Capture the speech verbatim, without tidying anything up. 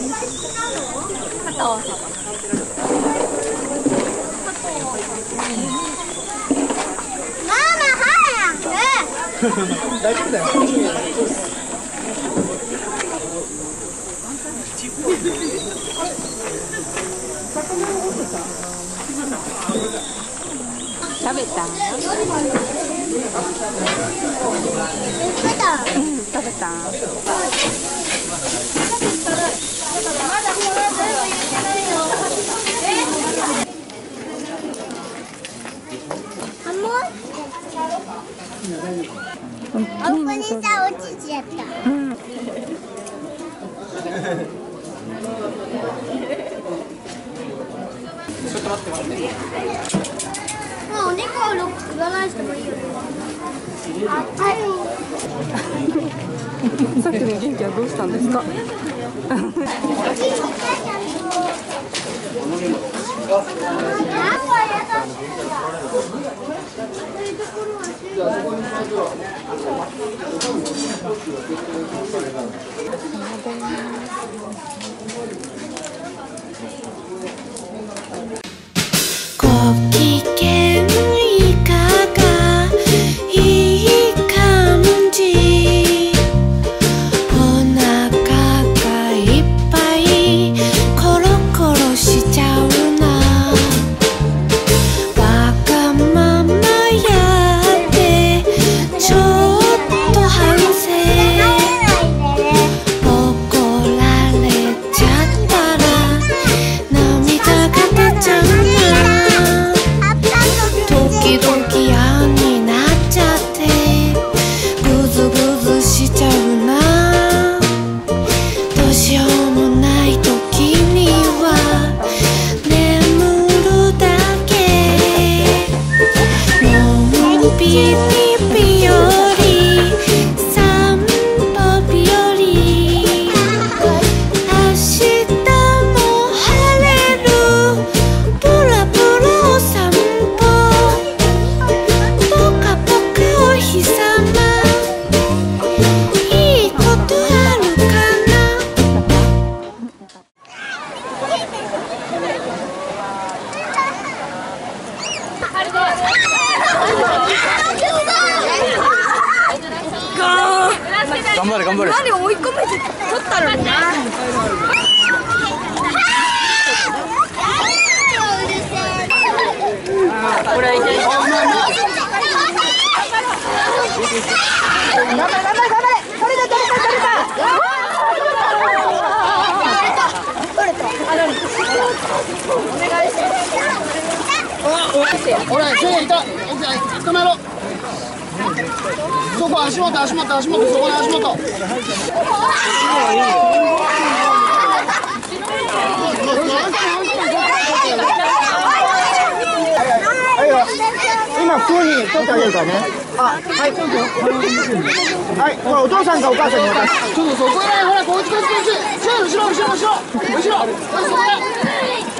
大丈夫だよ。 食べた？うん、食べた。 オープニングさ落ちちゃった。うん。 ちょっと待って待って。 まあお肉は売らないしてもいいよね。あったよ。 さっきの元気はどうしたんですか？ ご機嫌いかがいい感じお腹がいっぱいコロコロしちゃうなわがままやってちょっと反省怒られちゃったら涙が出ちゃう時々嫌になっちゃってグズグズしちゃうなどうしようもない時には眠るだけのんびり日和散歩日和明日も晴れるブラブラお散歩ぽかぽかお日さまいいことあるかな頑張れ頑張れ。 何追い込めて取ったのにな。これいける。頑張れ頑張れ頑張れ。取れた取れた取れた。取れた。あ、何？お願いします。 ほら、それいた。捕まえろ。そこ足元足元足元そこの足元。今普通に取ってあげるからね。あ、はい。はい、ほらお父さんかお母さんに渡す。ちょっとそこへほらこっちこっちこっち。後ろ後ろ後ろ後ろ後ろ。そこへ。